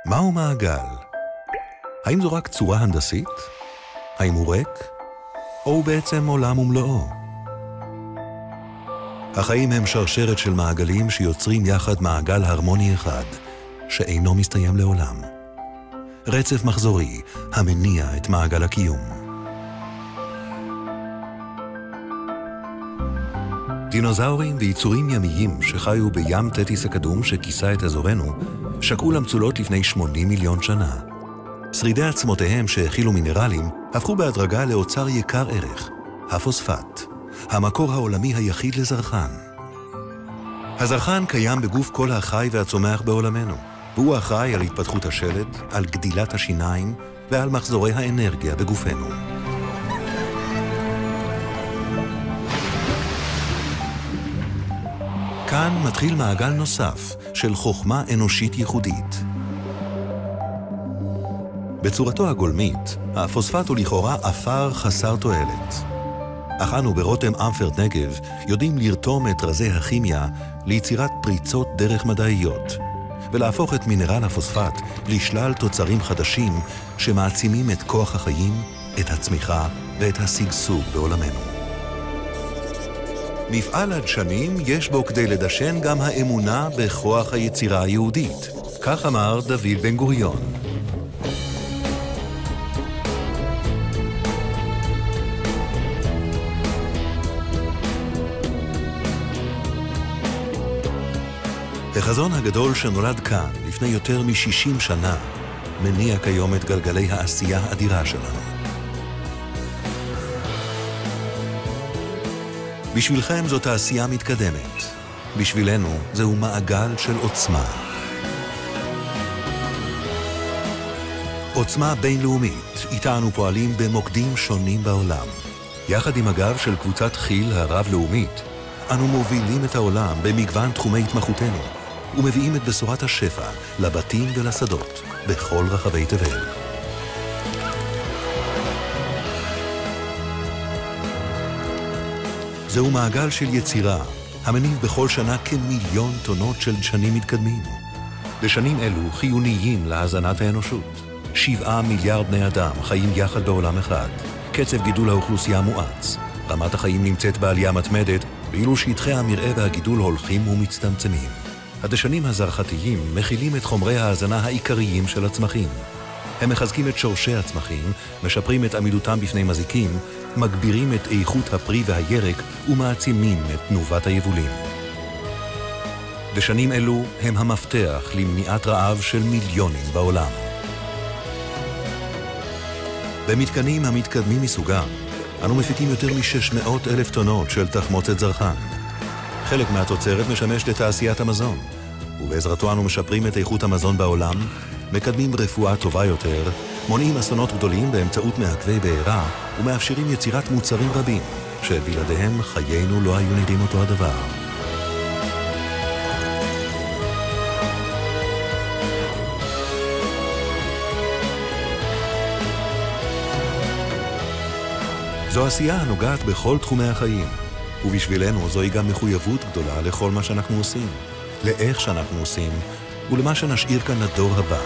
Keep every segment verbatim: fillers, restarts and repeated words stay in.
מהו מעגל? האם זו רק צורה הנדסית? האם הוא ריק? או הוא בעצם עולם ומלואו? החיים הם שרשרת של מעגלים שיוצרים יחד מעגל הרמוני אחד, שאינו מסתיים לעולם. רצף מחזורי המניע את מעגל הקיום. דינוזאורים ויצורים ימיים שחיו בים תטיס הקדום שכיסה את אזורנו, שקעו למצולות לפני שמונים מיליון שנה. שרידי עצמותיהם שהכילו מינרלים הפכו בהדרגה לאוצר יקר ערך, הפוספט, המקור העולמי היחיד לזרחן. הזרחן קיים בגוף כל החי והצומח בעולמנו, והוא אחראי על התפתחות השלד, על גדילת השיניים ועל מחזורי האנרגיה בגופנו. כאן מתחיל מעגל נוסף של חוכמה אנושית ייחודית. בצורתו הגולמית, הפוספט הוא לכאורה אפר חסר תועלת. אך אנו ברותם אמפרט נגב יודעים לרתום את רזי הכימיה ליצירת פריצות דרך מדעיות, ולהפוך את מינרל הפוספט לשלל תוצרים חדשים שמעצימים את כוח החיים, את הצמיחה ואת השגשוג בעולמנו. מפעל הדשנים יש בו כדי לדשן גם האמונה בכוח היצירה היהודית. כך אמר דוד בן גוריון. החזון הגדול שנולד כאן לפני יותר מ-שישים שנה מניע כיום את גלגלי העשייה האדירה שלנו. בשבילכם זו תעשייה מתקדמת. בשבילנו זהו מעגל של עוצמה. עוצמה בינלאומית, איתה אנו פועלים במוקדים שונים בעולם. יחד עם הגב של קבוצת חיל הרב-לאומית, אנו מובילים את העולם במגוון תחומי התמחותנו, ומביאים את בשורת השפע לבתים ולשדות בכל רחבי תבל. זהו מעגל של יצירה, המניב בכל שנה כמיליון טונות של דשנים מתקדמים. דשנים אלו חיוניים להזנת האנושות. שבעה מיליארד בני אדם חיים יחד בעולם אחד. קצב גידול האוכלוסייה מואץ. רמת החיים נמצאת בעלייה מתמדת, ואילו שטחי המרעה והגידול הולכים ומצטמצמים. הדשנים הזרחתיים מכילים את חומרי ההזנה העיקריים של הצמחים. הם מחזקים את שורשי הצמחים, משפרים את עמידותם בפני מזיקים, מגבירים את איכות הפרי והירק ומעצימים את תנובת היבולים. דשנים אלו הם המפתח למניעת רעב של מיליונים בעולם. במתקנים המתקדמים מסוגם, אנו מפיקים יותר מ-שש מאות אלף טונות של תחמוצת זרחן. חלק מהתוצרת משמש לתעשיית המזון, ובעזרתו אנו משפרים את איכות המזון בעולם, מקדמים רפואה טובה יותר, מונעים אסונות גדולים באמצעות מעכבי בעירה, ומאפשרים יצירת מוצרים רבים, שבלעדיהם חיינו לא היו נראים אותו הדבר. זו עשייה הנוגעת בכל תחומי החיים, ובשבילנו זוהי גם מחויבות גדולה לכל מה שאנחנו עושים, לאיך שאנחנו עושים, ולמה שנשאיר כאן לדור הבא.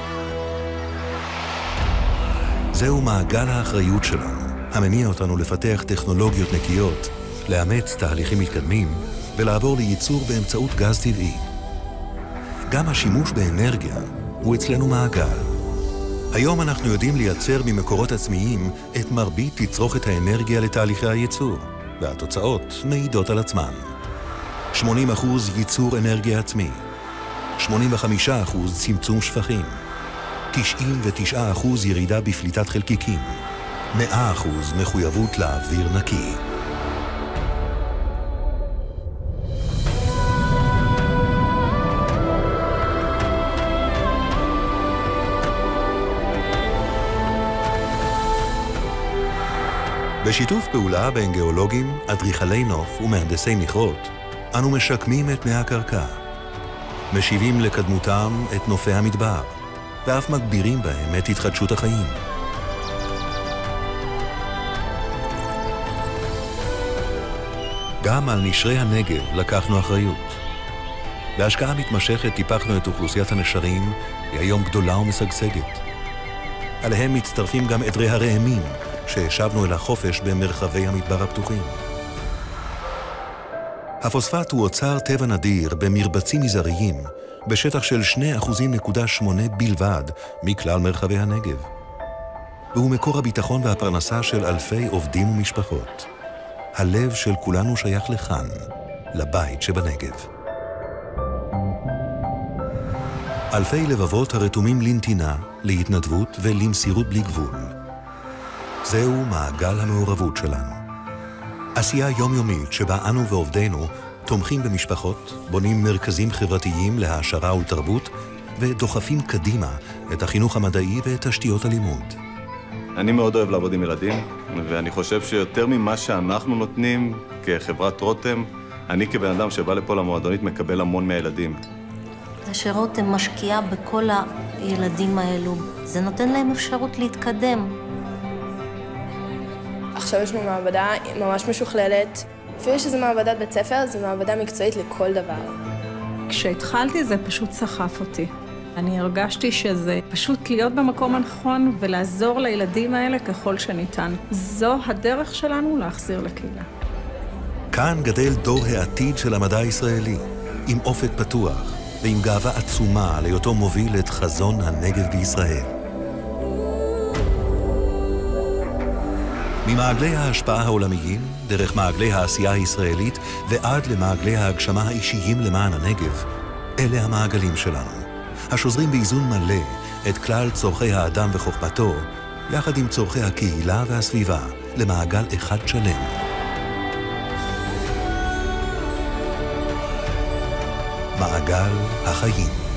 זהו מעגל האחריות שלנו, המניע אותנו לפתח טכנולוגיות נקיות, לאמץ תהליכים מתקדמים, ולעבור לייצור באמצעות גז טבעי. גם השימוש באנרגיה הוא אצלנו מעגל. היום אנחנו יודעים לייצר ממקורות עצמיים את מרבית תצרוכת האנרגיה לתהליכי הייצור, והתוצאות מעידות על עצמן. שמונים אחוז ייצור אנרגיה עצמי, שמונים וחמישה אחוז צמצום שפכים, תשעים ותשעה אחוז ירידה בפליטת חלקיקים, מאה אחוז מחויבות לאוויר נקי. בשיתוף פעולה בין גיאולוגים, אדריכלי נוף ומהנדסי מכרות, אנו משקמים את פני הקרקע, משיבים לקדמותם את נופי המדבר, ואף מגבירים בהם את התחדשות החיים. גם על נשרי הנגב לקחנו אחריות. בהשקעה מתמשכת טיפחנו את אוכלוסיית הנשרים, היא היום גדולה ומשגשגת. עליהם מצטרפים גם עדרי הרעמים, שהשבנו אל החופש במרחבי המדבר הפתוחים. הפוספט הוא אוצר טבע נדיר במרבצים מזעריים, בשטח של שני אחוזים נקודה שמונה בלבד מכלל מרחבי הנגב. והוא מקור הביטחון והפרנסה של אלפי עובדים ומשפחות. הלב של כולנו שייך לכאן, לבית שבנגב. אלפי לבבות הרתומים לנתינה, להתנדבות ולמסירות בלי גבול. זהו מעגל המעורבות שלנו. עשייה יומיומית שבה אנו ועובדינו תומכים במשפחות, בונים מרכזים חברתיים להעשרה ולתרבות, ודוחפים קדימה את החינוך המדעי ואת תשתיות הלימוד. אני מאוד אוהב לעבוד עם ילדים, ואני חושב שיותר ממה שאנחנו נותנים כחברת רותם, אני כבן אדם שבא לפה למועדונית מקבל המון מהילדים. זה שרותם משקיעה בכל הילדים האלו, זה נותן להם אפשרות להתקדם. עכשיו יש לנו מעבדה ממש משוכללת. אפילו שזה מעבדת בית ספר, זו מעבדה מקצועית לכל דבר. כשהתחלתי זה פשוט סחף אותי. אני הרגשתי שזה פשוט להיות במקום הנכון ולעזור לילדים האלה ככל שניתן. זו הדרך שלנו להחזיר לקהילה. כאן גדל דור העתיד של המדע הישראלי, עם אופק פתוח ועם גאווה עצומה על היותו מוביל את חזון הנגב בישראל. ממעגלי ההשפעה העולמיים, דרך מעגלי העשייה הישראלית ועד למעגלי ההגשמה האישיים למען הנגב, אלה המעגלים שלנו, השוזרים באיזון מלא את כלל צורכי האדם וחוכמתו, יחד עם צורכי הקהילה והסביבה, למעגל אחד שלם. מעגל החיים.